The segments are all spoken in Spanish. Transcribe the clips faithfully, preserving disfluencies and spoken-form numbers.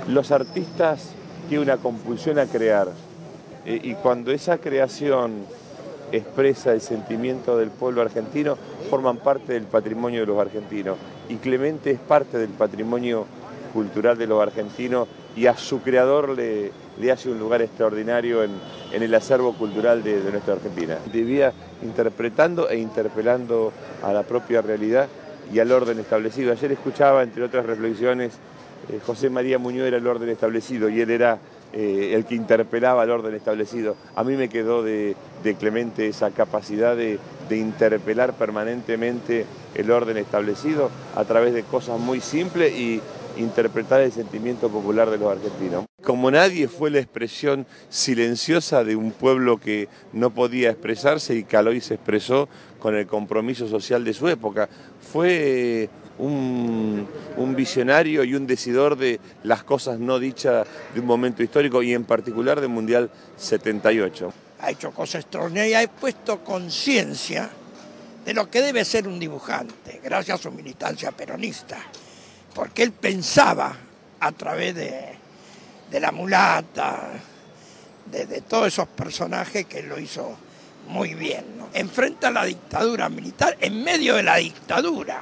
Los artistas tienen una compulsión a crear eh, y cuando esa creación expresa el sentimiento del pueblo argentino, forman parte del patrimonio de los argentinos. Y Clemente es parte del patrimonio cultural de los argentinos y a su creador le, le hace un lugar extraordinario en, en el acervo cultural de, de nuestra Argentina. Vivía interpretando e interpelando a la propia realidad y al orden establecido. Ayer escuchaba, entre otras reflexiones, eh, José María Muñoz era el orden establecido y él era eh, el que interpelaba al orden establecido. A mí me quedó de, de Clemente esa capacidad de, de interpelar permanentemente el orden establecido a través de cosas muy simples y interpretar el sentimiento popular de los argentinos. Como nadie fue la expresión silenciosa de un pueblo que no podía expresarse y Caloi se expresó con el compromiso social de su época. Fue un, un visionario y un decidor de las cosas no dichas de un momento histórico y en particular del Mundial setenta y ocho. Ha hecho cosas extraordinarias, ha puesto conciencia de lo que debe ser un dibujante, gracias a su militancia peronista. Porque él pensaba a través de, de la mulata, de, de todos esos personajes que lo hizo muy bien, ¿no? Enfrenta la dictadura militar en medio de la dictadura,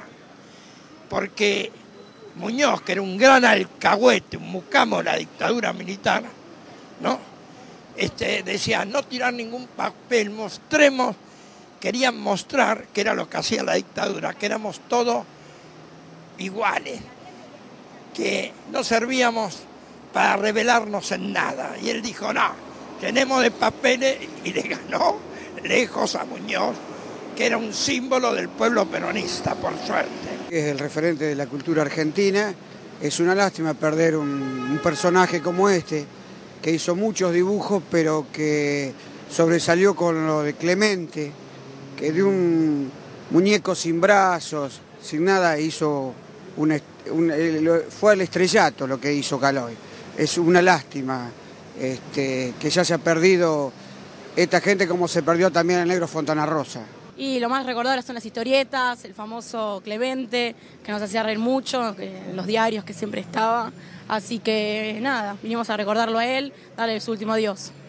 porque Muñoz, que era un gran alcahuete, un mucamo de la dictadura militar, ¿no? Este, decía, no tirar ningún papel, mostremos, querían mostrar que era lo que hacía la dictadura, que éramos todos iguales, que no servíamos para rebelarnos en nada. Y él dijo, no, tenemos de papeles, y le ganó lejos a Muñoz, que era un símbolo del pueblo peronista, por suerte. Es el referente de la cultura argentina. Es una lástima perder un, un personaje como este, que hizo muchos dibujos, pero que sobresalió con lo de Clemente, que de un muñeco sin brazos, sin nada, hizo un, un, fue al estrellato lo que hizo Caloi. Es una lástima este, que ya se ha perdido esta gente, como se perdió también el negro Fontana Rosa. Y lo más recordado son las historietas, el famoso Clemente, que nos hacía reír mucho, que, en los diarios que siempre estaba. Así que nada, vinimos a recordarlo a él, darle su último adiós.